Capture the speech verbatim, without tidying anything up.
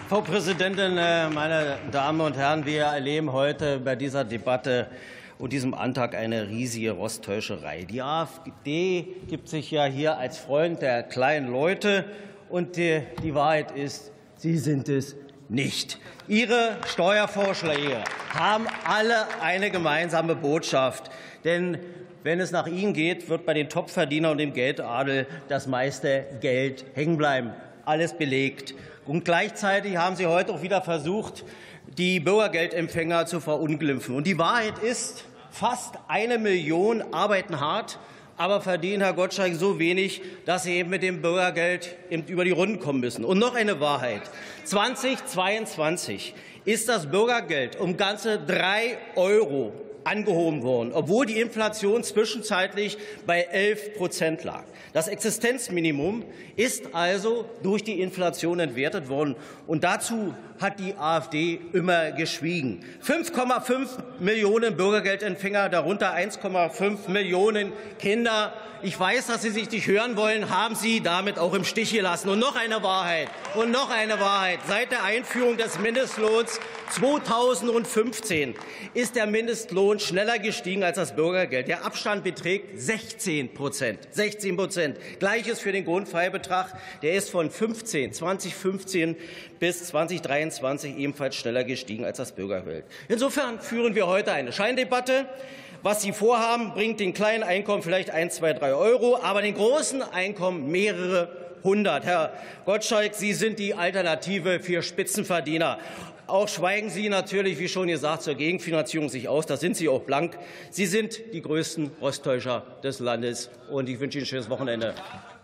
Frau Präsidentin, meine Damen und Herren! Wir erleben heute bei dieser Debatte und diesem Antrag eine riesige Rostäuscherei. Die AfD gibt sich ja hier als Freund der kleinen Leute, und die, die Wahrheit ist, sie sind es nicht. Ihre Steuervorschläge haben alle eine gemeinsame Botschaft. Denn wenn es nach Ihnen geht, wird bei den Topverdienern und dem Geldadel das meiste Geld hängen bleiben. Alles belegt. Und gleichzeitig haben Sie heute auch wieder versucht, die Bürgergeldempfänger zu verunglimpfen. Und die Wahrheit ist, fast eine Million arbeiten hart, aber verdienen, Herr Gottschalk, so wenig, dass sie eben mit dem Bürgergeld eben über die Runden kommen müssen. Und noch eine Wahrheit. zweitausendzweiundzwanzig ist das Bürgergeld um ganze drei Euro angehoben worden, obwohl die Inflation zwischenzeitlich bei elf Prozent lag. Das Existenzminimum ist also durch die Inflation entwertet worden. Und dazu hat die AfD immer geschwiegen. fünf Komma fünf Millionen Bürgergeldempfänger, darunter eins Komma fünf Millionen Kinder. Ich weiß, dass Sie sich nicht hören wollen, haben Sie damit auch im Stich gelassen. Und noch eine Wahrheit. Und noch eine Wahrheit. Seit der Einführung des Mindestlohns zweitausendfünfzehn ist der Mindestlohn schneller gestiegen als das Bürgergeld. Der Abstand beträgt sechzehn Prozent. sechzehn Prozent. Gleiches für den Grundfreibetrag. Der ist von zweitausendfünfzehn bis zweitausenddreiundzwanzig ebenfalls schneller gestiegen als das Bürgergeld. Insofern führen wir heute eine Scheindebatte. Was Sie vorhaben, bringt den kleinen Einkommen vielleicht ein, zwei, drei Euro, aber den großen Einkommen mehrere hundert. Herr Gottschalk, Sie sind die Alternative für Spitzenverdiener. Auch schweigen Sie natürlich, wie schon gesagt, zur Gegenfinanzierung sich aus. Da sind Sie auch blank. Sie sind die größten Rostäuscher des Landes. Und ich wünsche Ihnen ein schönes Wochenende.